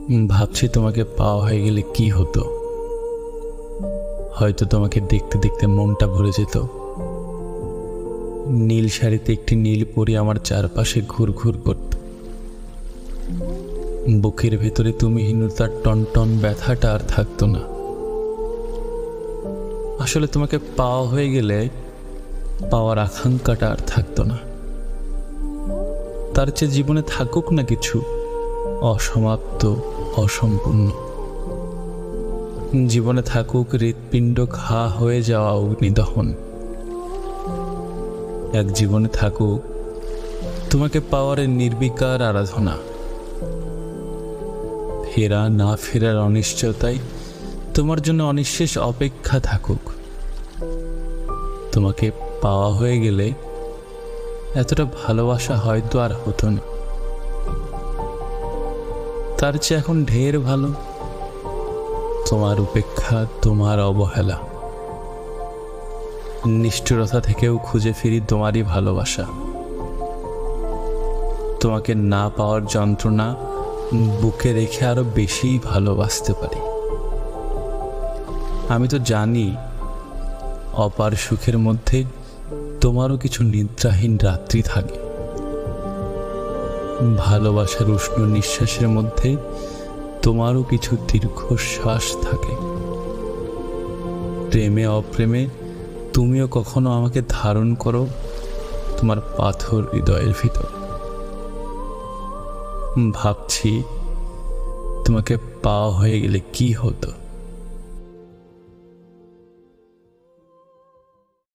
ভাবছি তোমাকে পাওয়া হয়ে গেলে কি হতো। হয়তো তোমাকে দেখতে দেখতে মনটা ভরে যেত। নীল শাড়িতে একটি নীল পরি আমার চারপাশে ঘুরঘুর করত। বুকের ভেতরে তুমিহীনতার টনটন ব্যথাটা আর থাকতো না। আসলে তোমাকে পাওয়া হয়ে গেলে পাওয়ার আকাঙ্ক্ষাটা আর থাকতো না। তার চেয়ে জীবনে থাকুক না কিছু অসমাপ্ত, অসম্পূর্ণ। জীবনে থাকুক হৃৎপিণ্ড ঘা হয়ে যাওয়া অগ্নিদহন। এক জীবনে থাকুক তোমাকে পাওয়ার নির্বিকার আরাধনা। ফেরা না ফেরার অনিশ্চয়তায় তোমার জন্য অনিঃশেষ অপেক্ষা থাকুক। তোমাকে পাওয়া হয়ে গেলে এতটা ভালোবাসা হয়তো আর হতো না। তার চেয়ে এখন ঢের ভালো তোমার উপেক্ষা, তোমার অবহেলা। নিষ্ঠুরতা থেকেও খুঁজে ফিরি তোমারই ভালোবাসা। তোমাকে না পাওয়ার যন্ত্রণা বুকে রেখে আরো বেশি ভালোবাসতে পারি। আমি তো জানি অপার সুখের মধ্যে তোমারও কিছু নিদ্রাহীন রাত্রি থাকে। ভালোবাসার উষ্ণ নিঃশ্বাসের মধ্যে তোমারও কিছু দীর্ঘশ্বাস থাকে। প্রেমে অপ্রেমে তুমিও কখনো আমাকে ধারণ করো তোমার পাথর হৃদয়ের ভিতর। ভাবছি তোমাকে পাওয়া হয়ে গেলে কি হতো।